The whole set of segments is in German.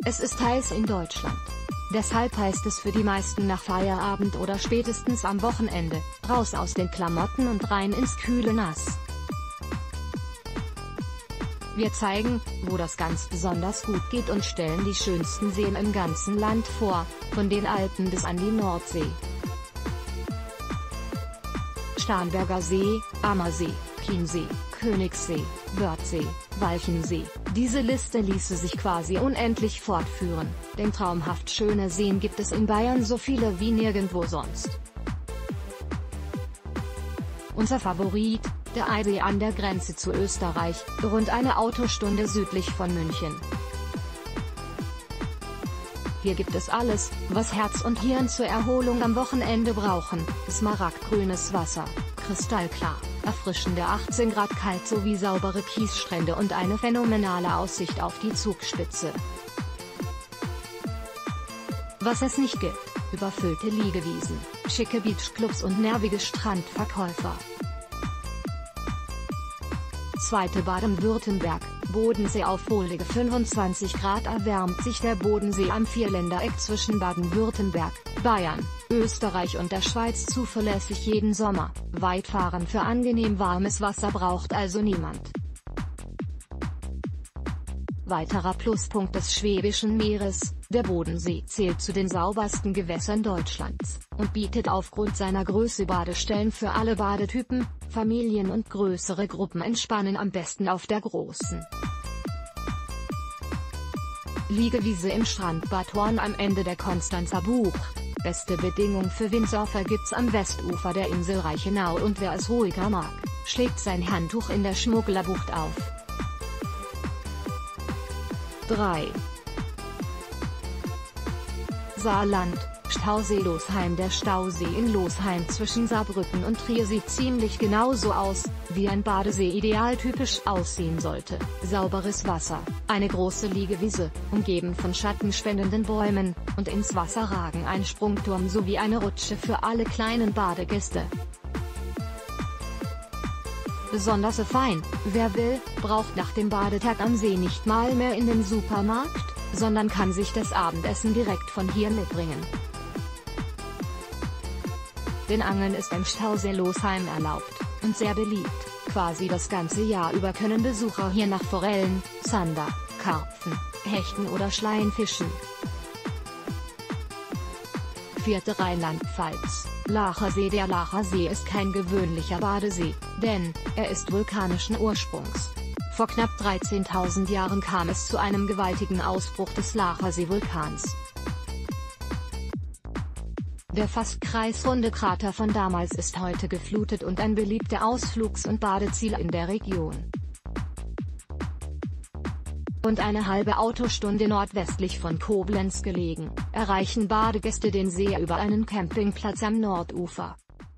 Es ist heiß in Deutschland. Deshalb heißt es für die meisten nach Feierabend oder spätestens am Wochenende, raus aus den Klamotten und rein ins kühle Nass. Wir zeigen, wo das ganz besonders gut geht und stellen die schönsten Seen im ganzen Land vor, von den Alpen bis an die Nordsee. Starnberger See, Ammersee, Chiemsee, Königssee, Wörthsee, Walchensee. Diese Liste ließe sich quasi unendlich fortführen, denn traumhaft schöne Seen gibt es in Bayern so viele wie nirgendwo sonst. Unser Favorit, der Eisee an der Grenze zu Österreich, rund eine Autostunde südlich von München. Hier gibt es alles, was Herz und Hirn zur Erholung am Wochenende brauchen: smaragdgrünes Wasser, kristallklar, erfrischende 18 Grad kalt sowie saubere Kiesstrände und eine phänomenale Aussicht auf die Zugspitze. Was es nicht gibt: überfüllte Liegewiesen, schicke Beachclubs und nervige Strandverkäufer. Zweite Baden-Württemberg, Bodensee. Auf wohlige 25 Grad erwärmt sich der Bodensee am Vierländereck zwischen Baden-Württemberg, Bayern, Österreich und der Schweiz zuverlässig jeden Sommer. Weitfahren für angenehm warmes Wasser braucht also niemand. Weiterer Pluspunkt des Schwäbischen Meeres: der Bodensee zählt zu den saubersten Gewässern Deutschlands und bietet aufgrund seiner Größe Badestellen für alle Badetypen. Familien und größere Gruppen entspannen am besten auf der großen Liegewiese im Strandbad Horn am Ende der Konstanzer Bucht. Beste Bedingung für Windsurfer gibt's am Westufer der Insel Reichenau, und wer es ruhiger mag, schlägt sein Handtuch in der Schmugglerbucht auf. 3. Saarland, Stausee Losheim. Der Stausee in Losheim zwischen Saarbrücken und Trier sieht ziemlich genauso aus, wie ein Badesee idealtypisch aussehen sollte: sauberes Wasser, eine große Liegewiese, umgeben von schattenspendenden Bäumen, und ins Wasser ragen ein Sprungturm sowie eine Rutsche für alle kleinen Badegäste. Besonders fein: wer will, braucht nach dem Badetag am See nicht mal mehr in den Supermarkt, sondern kann sich das Abendessen direkt von hier mitbringen. Denn Angeln ist im Stausee Losheim erlaubt und sehr beliebt. Quasi das ganze Jahr über können Besucher hier nach Forellen, Zander, Karpfen, Hechten oder Schleien fischen. 4. Rheinland-Pfalz, Lachersee. Der Lachersee ist kein gewöhnlicher Badesee, denn er ist vulkanischen Ursprungs. Vor knapp 13.000 Jahren kam es zu einem gewaltigen Ausbruch des Lachersee-Vulkans. Der fast kreisrunde Krater von damals ist heute geflutet und ein beliebter Ausflugs- und Badeziel in der Region. Und eine halbe Autostunde nordwestlich von Koblenz gelegen, erreichen Badegäste den See über einen Campingplatz am Nordufer.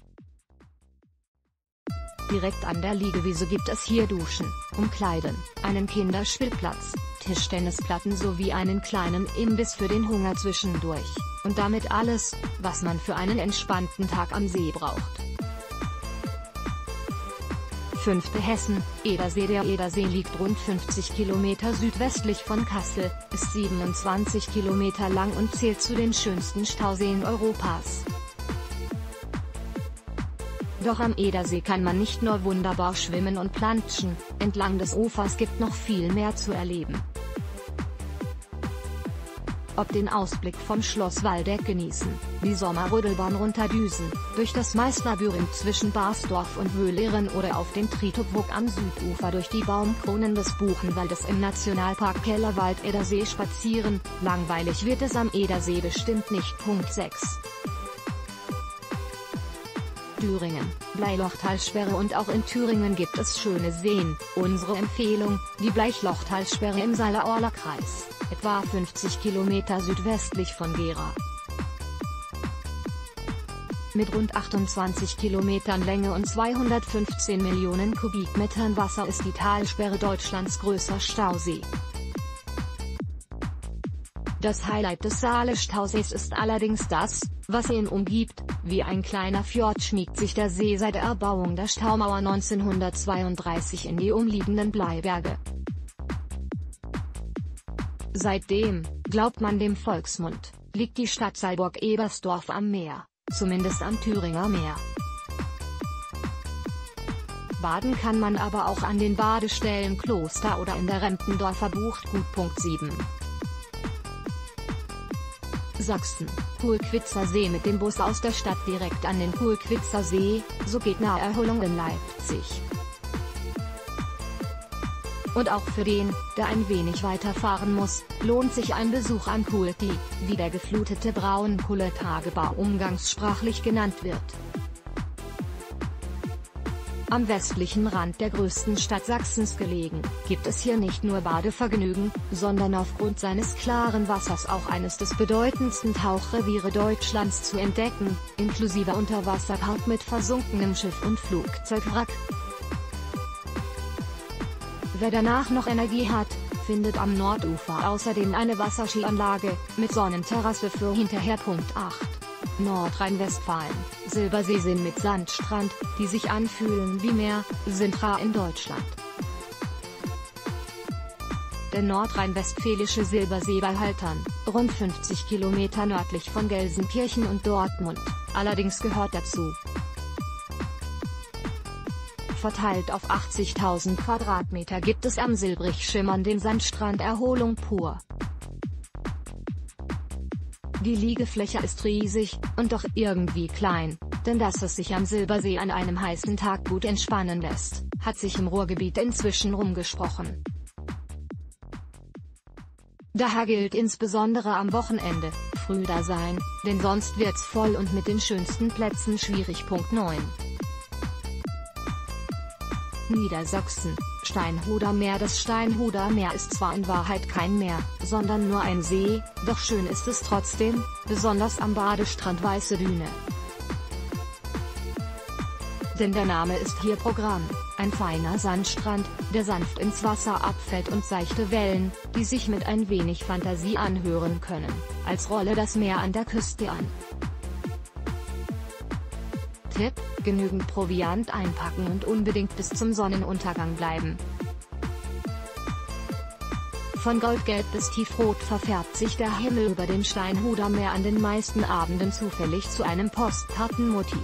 Direkt an der Liegewiese gibt es hier Duschen, Umkleiden, einen Kinderspielplatz, Tischtennisplatten sowie einen kleinen Imbiss für den Hunger zwischendurch, und damit alles, was man für einen entspannten Tag am See braucht. 5. Hessen, Edersee. Der Edersee liegt rund 50 Kilometer südwestlich von Kassel, ist 27 Kilometer lang und zählt zu den schönsten Stauseen Europas. Doch am Edersee kann man nicht nur wunderbar schwimmen und planschen, entlang des Ufers gibt noch viel mehr zu erleben. Ob den Ausblick vom Schloss Waldeck genießen, die Sommerrodelbahn runterdüsen, durch das Meißnerlabyrinth zwischen Basdorf und Wöhleren oder auf dem Tritoburg am Südufer durch die Baumkronen des Buchenwaldes im Nationalpark Kellerwald-Edersee spazieren, langweilig wird es am Edersee bestimmt nicht. Punkt 6. Thüringen, Bleilochtalsperre. Und auch in Thüringen gibt es schöne Seen. Unsere Empfehlung: die Bleilochtalsperre im Saale-Orler Kreis, etwa 50 Kilometer südwestlich von Gera. Mit rund 28 Kilometern Länge und 215 Millionen Kubikmetern Wasser ist die Talsperre Deutschlands größter Stausee. Das Highlight des Saale-Stausees ist allerdings das, was ihn umgibt. Wie ein kleiner Fjord schmiegt sich der See seit der Erbauung der Staumauer 1932 in die umliegenden Bleiberge. Seitdem, Glaubt man dem Volksmund, liegt die Stadt Saalburg-Ebersdorf am Meer, zumindest am Thüringer Meer. Baden kann man aber auch an den Badestellen Kloster oder in der Rempendorfer Bucht Gut. 7. Sachsen, Pohlquitzer See. Mit dem Bus aus der Stadt direkt an den Pohlquitzer See, so geht Naherholung in Leipzig. Und auch für den, der ein wenig weiter fahren muss, lohnt sich ein Besuch am Pohlti, wie der geflutete Braunkohletagebau umgangssprachlich genannt wird. Am westlichen Rand der größten Stadt Sachsens gelegen, gibt es hier nicht nur Badevergnügen, sondern aufgrund seines klaren Wassers auch eines des bedeutendsten Tauchreviere Deutschlands zu entdecken, inklusive Unterwasserpark mit versunkenem Schiff und Flugzeugwrack. Wer danach noch Energie hat, findet am Nordufer außerdem eine Wasserskianlage, mit Sonnenterrasse für hinterher. 8. Nordrhein-Westfalen, Silberseeseen mit Sandstrand, die sich anfühlen wie Meer, sind rar in Deutschland. Der nordrhein-westfälische Silbersee bei Haltern, rund 50 Kilometer nördlich von Gelsenkirchen und Dortmund, allerdings gehört dazu. Verteilt auf 80.000 Quadratmeter gibt es am silbrig schimmernden Sandstrand Erholung pur. Die Liegefläche ist riesig, und doch irgendwie klein, denn dass es sich am Silbersee an einem heißen Tag gut entspannen lässt, hat sich im Ruhrgebiet inzwischen rumgesprochen. Daher gilt insbesondere am Wochenende, früh da sein, denn sonst wird's voll und mit den schönsten Plätzen schwierig. 9. Niedersachsen, Steinhuder Meer. Das Steinhuder Meer ist zwar in Wahrheit kein Meer, sondern nur ein See, doch schön ist es trotzdem, besonders am Badestrand Weiße Düne. Denn der Name ist hier Programm, ein feiner Sandstrand, der sanft ins Wasser abfällt und seichte Wellen, die sich mit ein wenig Fantasie anhören können, als rolle das Meer an der Küste an. Tipp: genügend Proviant einpacken und unbedingt bis zum Sonnenuntergang bleiben. Von goldgelb bis tiefrot verfärbt sich der Himmel über dem Steinhuder Meer an den meisten Abenden zufällig zu einem Postkartenmotiv.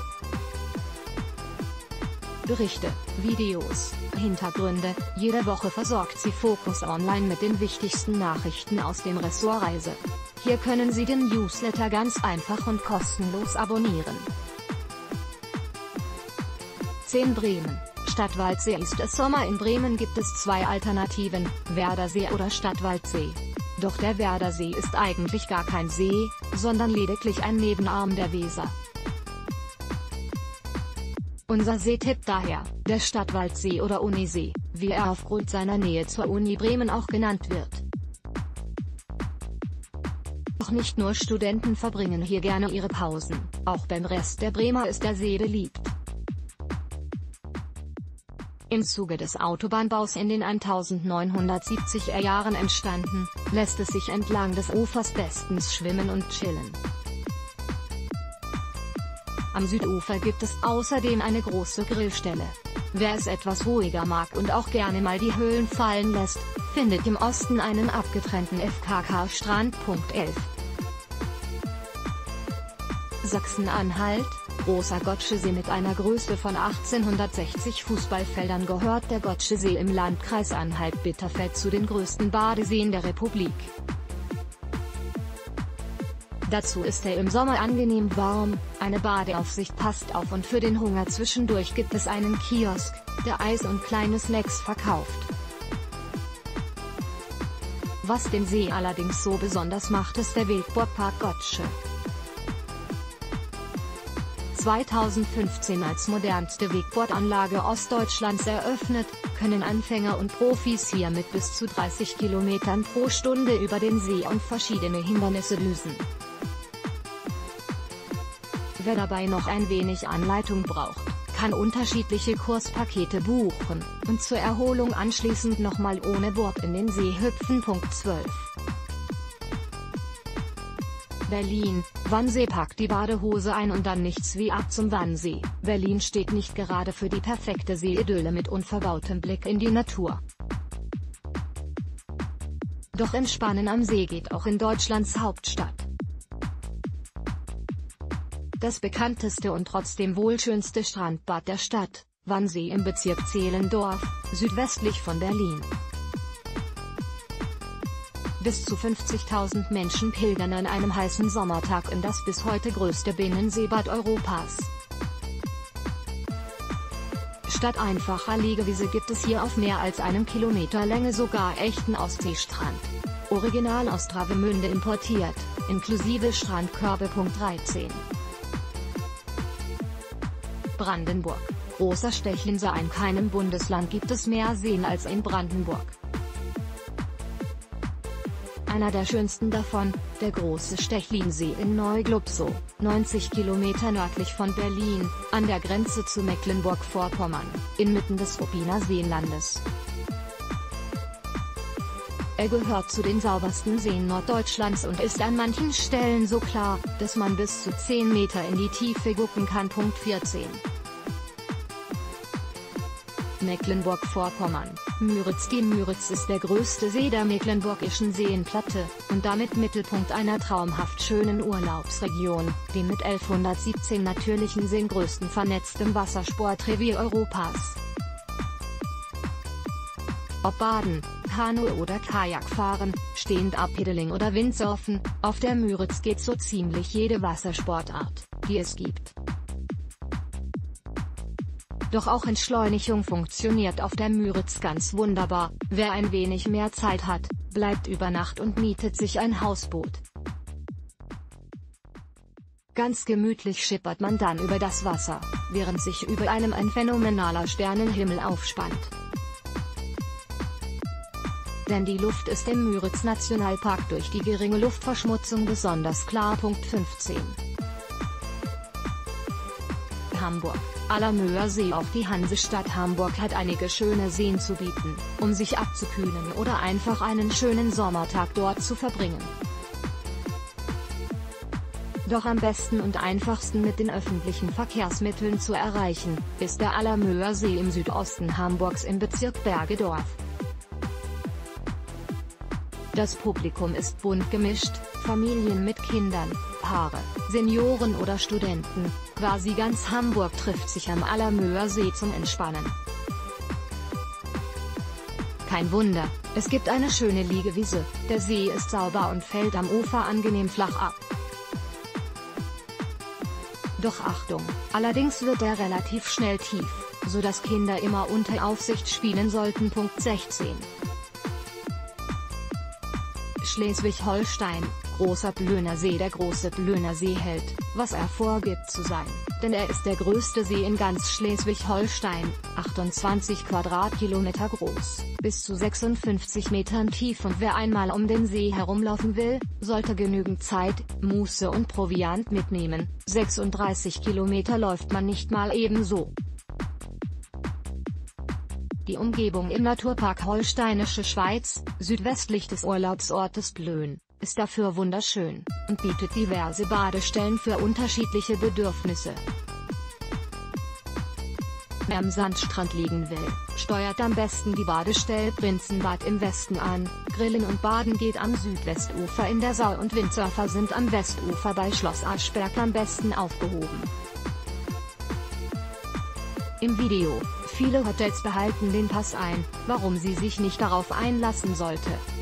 Berichte, Videos, Hintergründe, jede Woche versorgt sie Focus Online mit den wichtigsten Nachrichten aus dem Ressort Reise. Hier können Sie den Newsletter ganz einfach und kostenlos abonnieren. 10 Bremen, Stadtwaldsee. Ist es Sommer in Bremen, gibt es zwei Alternativen, Werdersee oder Stadtwaldsee. Doch der Werdersee ist eigentlich gar kein See, sondern lediglich ein Nebenarm der Weser. Unser Seetipp daher, der Stadtwaldsee oder Unisee, wie er aufgrund seiner Nähe zur Uni Bremen auch genannt wird. Doch nicht nur Studenten verbringen hier gerne ihre Pausen, auch beim Rest der Bremer ist der See beliebt. Im Zuge des Autobahnbaus in den 1970er Jahren entstanden, lässt es sich entlang des Ufers bestens schwimmen und chillen. Am Südufer gibt es außerdem eine große Grillstelle. Wer es etwas ruhiger mag und auch gerne mal die Höhlen fallen lässt, findet im Osten einen abgetrennten FKK-Strand. 11. Sachsen-Anhalt, großer Gotschesee. Mit einer Größe von 1860 Fußballfeldern gehört der Gotschesee im Landkreis Anhalt-Bitterfeld zu den größten Badeseen der Republik. Dazu ist er im Sommer angenehm warm, eine Badeaufsicht passt auf und für den Hunger zwischendurch gibt es einen Kiosk, der Eis und kleine Snacks verkauft. Was den See allerdings so besonders macht, ist der Wakeboardpark Gotsche. 2015 als modernste Wakeboardanlage Ostdeutschlands eröffnet, können Anfänger und Profis hier mit bis zu 30 Kilometern pro Stunde über den See und verschiedene Hindernisse düsen. Wer dabei noch ein wenig Anleitung braucht, kann unterschiedliche Kurspakete buchen, und zur Erholung anschließend nochmal ohne Board in den See hüpfen. 12. Berlin, Wannsee. Packt die Badehose ein und dann nichts wie ab zum Wannsee. Berlin steht nicht gerade für die perfekte Seeidylle mit unverbautem Blick in die Natur. Doch Entspannen am See geht auch in Deutschlands Hauptstadt. Das bekannteste und trotzdem wohl schönste Strandbad der Stadt, Wannsee im Bezirk Zehlendorf, südwestlich von Berlin. Bis zu 50.000 Menschen pilgern an einem heißen Sommertag in das bis heute größte Binnenseebad Europas. Statt einfacher Liegewiese gibt es hier auf mehr als einem Kilometer Länge sogar echten Ostseestrand. Original aus Travemünde importiert, inklusive Strandkörbe. 13. Brandenburg. Großer Stechlinsee. In keinem Bundesland gibt es mehr Seen als in Brandenburg. Einer der schönsten davon, der große Stechlinsee in Neuglobsow, 90 Kilometer nördlich von Berlin, an der Grenze zu Mecklenburg-Vorpommern, inmitten des Ruppiner Seenlandes. Er gehört zu den saubersten Seen Norddeutschlands und ist an manchen Stellen so klar, dass man bis zu 10 Meter in die Tiefe gucken kann. 14. Mecklenburg-Vorpommern, Müritz. Die Müritz ist der größte See der mecklenburgischen Seenplatte, und damit Mittelpunkt einer traumhaft schönen Urlaubsregion, dem mit 1117 natürlichen Seen größten vernetztem Wassersportrevier Europas. Ob Baden, Kanu- oder Kajakfahren, Stand-up-Paddling oder Windsurfen, auf der Müritz geht so ziemlich jede Wassersportart, die es gibt. Doch auch Entschleunigung funktioniert auf der Müritz ganz wunderbar. Wer ein wenig mehr Zeit hat, bleibt über Nacht und mietet sich ein Hausboot. Ganz gemütlich schippert man dann über das Wasser, während sich über einem ein phänomenaler Sternenhimmel aufspannt. Denn die Luft ist im Müritz-Nationalpark durch die geringe Luftverschmutzung besonders klar. 15. Hamburg. Allermöer See. Auch die Hansestadt Hamburg hat einige schöne Seen zu bieten, um sich abzukühlen oder einfach einen schönen Sommertag dort zu verbringen. Doch am besten und einfachsten mit den öffentlichen Verkehrsmitteln zu erreichen, ist der Allermöer See im Südosten Hamburgs im Bezirk Bergedorf. Das Publikum ist bunt gemischt, Familien mit Kindern, Paare, Senioren oder Studenten, quasi ganz Hamburg trifft sich am Allermöer See zum Entspannen. Kein Wunder, es gibt eine schöne Liegewiese, der See ist sauber und fällt am Ufer angenehm flach ab. Doch Achtung, allerdings wird er relativ schnell tief, so dass Kinder immer unter Aufsicht spielen sollten. 16. Schleswig-Holstein, Großer Plöner See. Der Große Plöner See hält, was er vorgibt zu sein, denn er ist der größte See in ganz Schleswig-Holstein, 28 Quadratkilometer groß, bis zu 56 Metern tief, und wer einmal um den See herumlaufen will, sollte genügend Zeit, Muße und Proviant mitnehmen. 36 Kilometer läuft man nicht mal ebenso. Die Umgebung im Naturpark Holsteinische Schweiz, südwestlich des Urlaubsortes Plön, ist dafür wunderschön, und bietet diverse Badestellen für unterschiedliche Bedürfnisse. Wer am Sandstrand liegen will, steuert am besten die Badestelle Prinzenbad im Westen an. Grillen und Baden geht am Südwestufer in der Sau, und Windsurfer sind am Westufer bei Schloss Aschberg am besten aufgehoben. Im Video: Viele Hotels behalten den Pass ein, warum sie sich nicht darauf einlassen sollte.